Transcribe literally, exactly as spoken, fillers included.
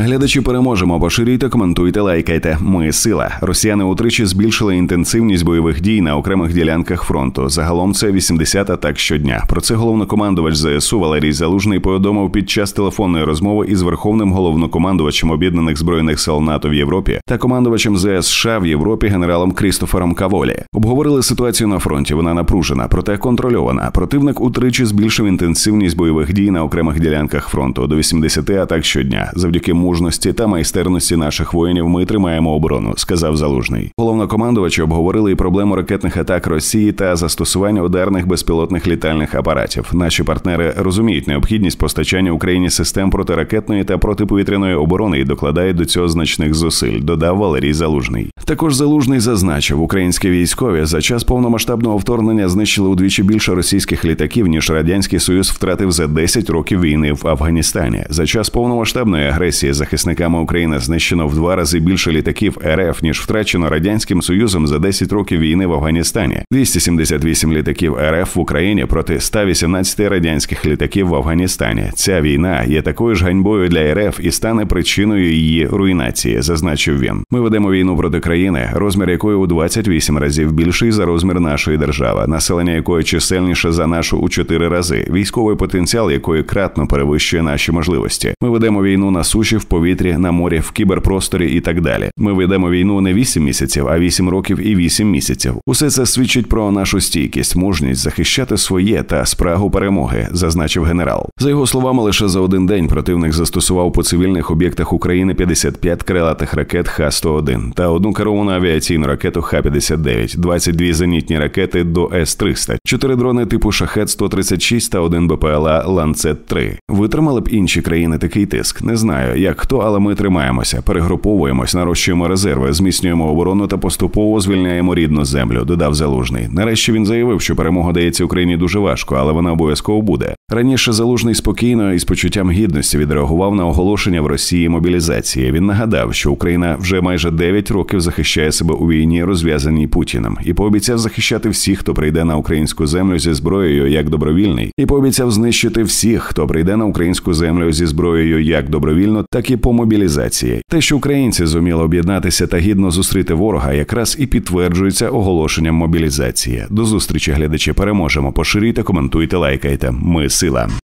Глядачі, переможемо, поширюйте, коментуйте, лайкайте. Ми – сила. Росіяни утричі збільшили інтенсивність бойових дій на окремих ділянках фронту. Загалом це вісімдесят атак щодня. Про це головнокомандувач ЗСУ Валерій Залужний повідомив під час телефонної розмови із Верховним головнокомандувачем Об'єднаних Збройних сил НАТО в Європі та командувачем зе ес США в Європі генералом Крістофером Каволі. Обговорили ситуацію на фронті. Вона напружена, проте контрольована. Противник утричі збільшив інтенсивність бойових дій на окремих ділянках фронту до вісімдесят атак щодня. Завдяки мужності та майстерності наших воїнів ми тримаємо оборону, сказав Залужний. Головнокомандувачі обговорили і проблему ракетних атак Росії та застосування ударних безпілотних літальних апаратів. Наші партнери розуміють необхідність постачання Україні систем протиракетної та протиповітряної оборони і докладають до цього значних зусиль, додав Валерій Залужний. Також Залужний зазначив, українські військові за час повномасштабного вторгнення знищили удвічі більше російських літаків, ніж Радянський Союз втратив за десять років війни в Афганістані. За час повномасштабної агресії захисниками України знищено в два рази більше літаків ер еф, ніж втрачено Радянським Союзом за десять років війни в Афганістані. двісті сімдесят вісім літаків ер еф в Україні проти ста вісімнадцяти радянських літаків в Афганістані. Ця війна є такою ж ганьбою для ер еф і стане причиною її руйнації, зазначив він. Ми ведемо війну проти країни, розмір якої у двадцять вісім разів більший за розмір нашої держави, населення якої чисельніше за нашу у чотири рази, військовий потенціал якої кратно перевищує наші можливості. Ми ведемо війну на суші, в повітрі, на морі, в кіберпросторі і так далі. Ми ведемо війну не вісім місяців, а вісім років і вісім місяців. Усе це свідчить про нашу стійкість, мужність захищати своє та спрагу перемоги, зазначив генерал. За його словами, лише за один день противник застосував по цивільних об'єктах України п'ятдесят п'ять крилатих ракет ха сто один та одну керовану авіаційну ракету ха п'ятдесят дев'ять, двадцять дві зенітні ракети до ес триста, чотири дрони типу Шахед сто тридцять шість та один бе пе ел а Ланцет три. Витримали б інші країни такий тиск? Не знаю, як хто, але ми тримаємося, перегруповуємось, нарощуємо резерви, зміцнюємо оборону та поступово звільняємо рідну землю, додав Залужний. Нарешті він заявив, що перемога дається Україні дуже важко, але вона обов'язково буде. Раніше Залужний спокійно і з почуттям гідності відреагував на оголошення в Росії мобілізації. Він нагадав, що Україна вже майже дев'ять років захищає себе у війні, розв'язаній Путіним, і пообіцяв захищати всіх, хто прийде на українську землю зі зброєю як добровільний, і пообіцяв знищити всіх, хто прийде на українську землю зі зброєю як добровільно, так і по мобілізації. Те, що українці зуміли об'єднатися та гідно зустріти ворога, якраз і підтверджується оголошенням мобілізації. До зустрічі, глядачі, переможемо. Поширюйте, коментуйте, лайкайте. Ми – сила.